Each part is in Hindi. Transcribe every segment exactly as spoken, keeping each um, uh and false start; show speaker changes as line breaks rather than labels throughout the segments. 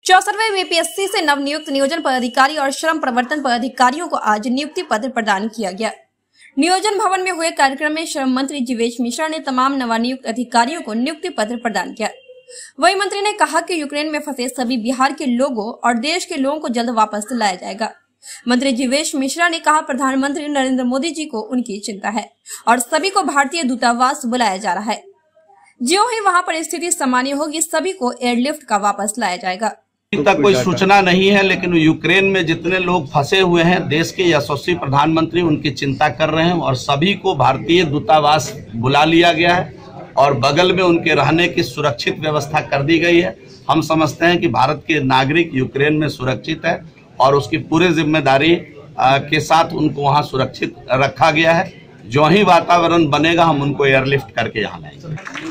चौसठवें बीपीएससी से नवनियुक्त नियोजन पदाधिकारी और श्रम प्रवर्तन पदाधिकारियों को आज नियुक्ति पत्र प्रदान किया गया। नियोजन भवन में हुए कार्यक्रम में श्रम मंत्री जीवेश मिश्रा ने तमाम नवनियुक्त अधिकारियों को नियुक्ति पत्र प्रदान किया। वही मंत्री ने कहा कि यूक्रेन में फंसे सभी बिहार के लोगों और देश के लोगों को जल्द वापस लाया जाएगा। मंत्री जीवेश मिश्रा ने कहा, प्रधानमंत्री नरेंद्र मोदी जी को उनकी चिंता है और सभी को भारतीय दूतावास बुलाया जा रहा है। ज्यों ही वहां पर स्थिति सामान्य होगी, सभी को एयरलिफ्ट का वापस लाया जाएगा।
अभी तक कोई सूचना नहीं है, लेकिन यूक्रेन में जितने लोग फंसे हुए हैं, देश के यशस्वी प्रधानमंत्री उनकी चिंता कर रहे हैं और सभी को भारतीय दूतावास बुला लिया गया है और बगल में उनके रहने की सुरक्षित व्यवस्था कर दी गई है। हम समझते हैं कि भारत के नागरिक यूक्रेन में सुरक्षित है और उसकी पूरी जिम्मेदारी के साथ उनको वहां सुरक्षित रखा गया है। जो ही वातावरण बनेगा, हम उनको एयरलिफ्ट करके यहाँ लाएंगे।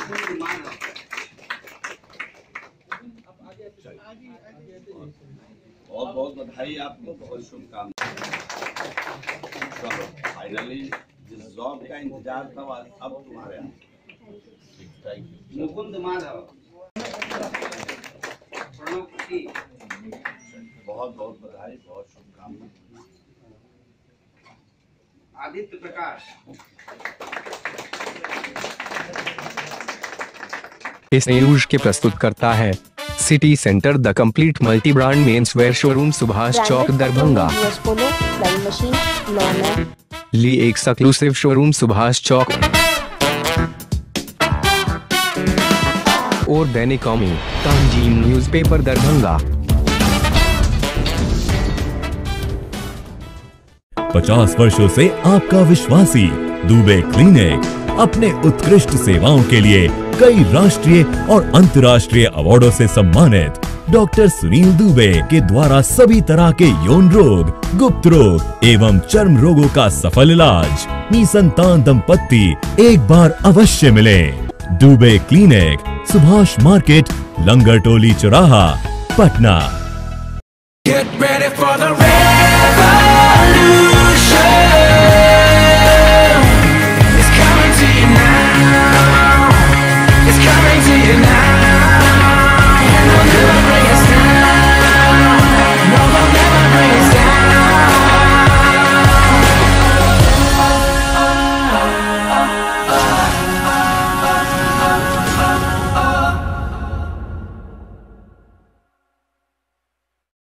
बहुत बहुत बधाई आपको, बहुत शुभकामनाएं। चलो, फाइनली जिस जॉब का इंतजार था अब तुम्हारे मुकुंद माधव, बहुत बहुत बधाई, बहुत शुभकामनाएं। आदित्य प्रकाश,
इस न्यूज के प्रस्तुत करता है city centre the complete multi brand men's wear showroom, Subhash Chowk, Darbhanga. Lee exclusive showroom, Subhash Chowk और दैनिक कौमी तंजीम न्यूज़पेपर, दरभंगा।
पचास वर्षों से आपका विश्वासी दुबे क्लिनिक अपने उत्कृष्ट सेवाओं के लिए कई राष्ट्रीय और अंतर्राष्ट्रीय अवार्डों से सम्मानित डॉक्टर सुनील दुबे के द्वारा सभी तरह के यौन रोग, गुप्त रोग एवं चर्म रोगों का सफल इलाज। निसंतान दंपत्ति एक बार अवश्य मिले। दुबे क्लिनिक, सुभाष मार्केट, लंगर टोली चौराहा, पटना।